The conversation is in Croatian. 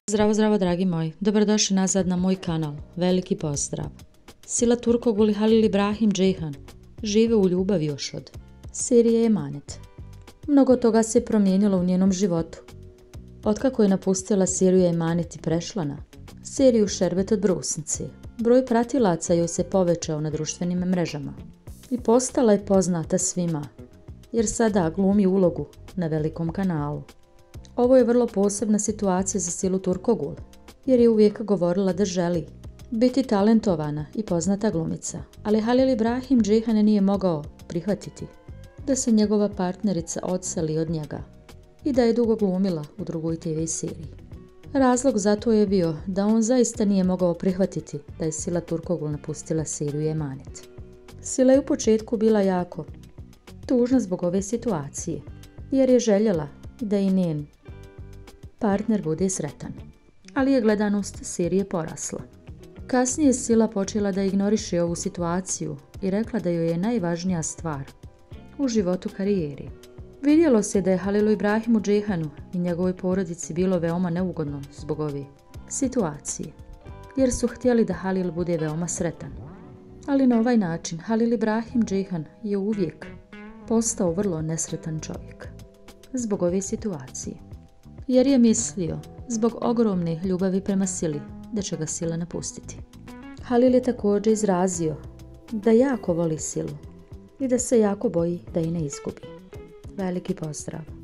Zdravo, zdravo dragi moji, dobrodošli nazad na moj kanal, veliki pozdrav. Sila Turkogul i Halil Ibrahim Ceyhan žive u ljubavi još od serije Emanet. Mnogo toga se promijenilo u njenom životu. Otkako je napustila seriju Emanet i prešla na seriju Šerbet od brusnice, broj pratilaca joj se povećao na društvenim mrežama i postala je poznata svima, jer sada glumi ulogu na velikom kanalu. Ovo je vrlo posebna situacija za Silu Turkogul, jer je uvijek govorila da želi biti talentovana i poznata glumica, ali Halil Ibrahim Ceyhan nije mogao prihvatiti da se njegova partnerica odseli od njega i da je dugo glumila u drugoj TV seriji. Razlog za to je bio da on zaista nije mogao prihvatiti da je Sila Turkogul napustila seriju Emanet. Sila je u početku bila jako tužna zbog ove situacije, jer je željela da i njen partner bude sretan, ali je gledanost serije porasla. Kasnije je Sila počela da ignoriše ovu situaciju i rekla da joj je najvažnija stvar u životu karijeri. Vidjelo se da je Halilu Ibrahimu Ceyhanu i njegovoj porodici bilo veoma neugodno zbog ove situacije, jer su htjeli da Halil bude veoma sretan. Ali na ovaj način Halil Ibrahim Ceyhan je uvijek postao vrlo nesretan čovjek zbog ove situacije, jer je mislio zbog ogromne ljubavi prema Sili da će ga Sila napustiti. Halil je također izrazio da jako voli Silu i da se jako boji da je ne izgubi. Veliki pozdrav!